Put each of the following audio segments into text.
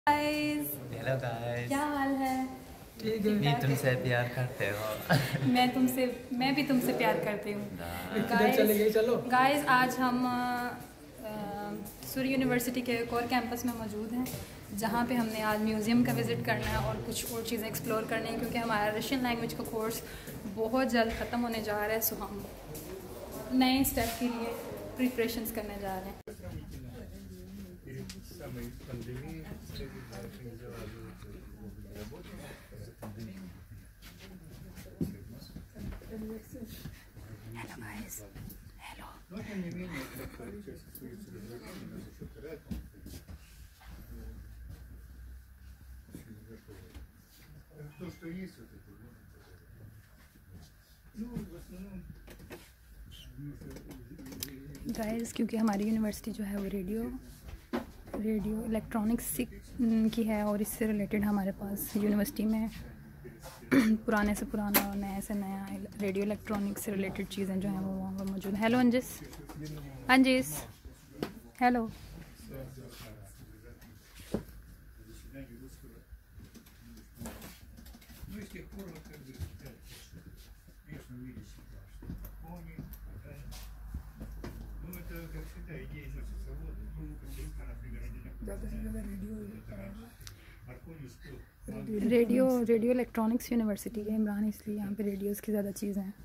Guys, hello guys, क्या हाल है? ठीक है। मैं तुमसे प्यार करते हो। मैं भी तुमसे प्यार करती हूँ। गाइस, आज हम सूर्य यूनिवर्सिटी के एक और कैंपस में मौजूद हैं, जहाँ पे हमने आज म्यूज़ियम का विज़िट करना है और कुछ और चीज़ें एक्सप्लोर करनी है, क्योंकि हमारा रशियन लैंग्वेज का कोर्स बहुत जल्द ख़त्म होने जा रहा है। सो हम नए स्टेप के लिए प्रिपरेशंस करने जा रहे हैं। Hello guys. Hello. Но тем не менее, это часть своих целеположений насчет этого. То, что есть, вот это, ну, в основном. गाइस, क्योंकि हमारी यूनिवर्सिटी जो है वो रेडियो इलेक्ट्रॉनिक्स की है और इससे रिलेटेड हमारे पास यूनिवर्सिटी में पुराने से पुराना और नए से नया रेडियो इलेक्ट्रॉनिक्स से रिलेटेड चीज़ें जो हैं वो वहाँ पर मौजूद हैं। हेलो अंजिस, हेलो। रेडियो इलेक्ट्रॉनिक्स यूनिवर्सिटी है इमरान, इसलिए यहाँ पे रेडियोज़ की ज़्यादा चीज़ें हैं।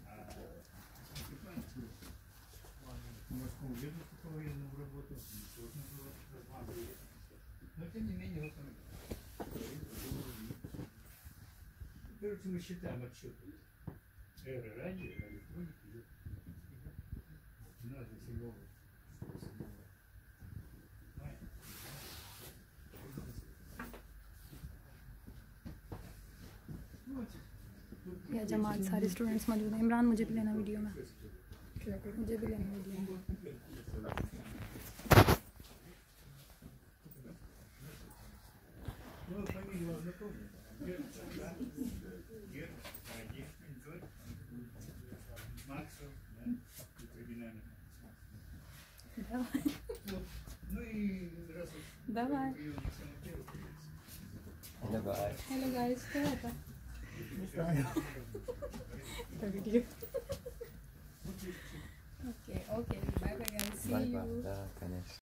Мы считаем отчеты эры радио, электроники, надо всего. या जमात सारे स्टूडेंट्स मौजूद हैं। इमरान, मुझे भी लेना वीडियो में, मुझे भी लेना वीडियो में। Давай. Hello guys, क्या होता है? Video. Okay, bye bye guys. See you.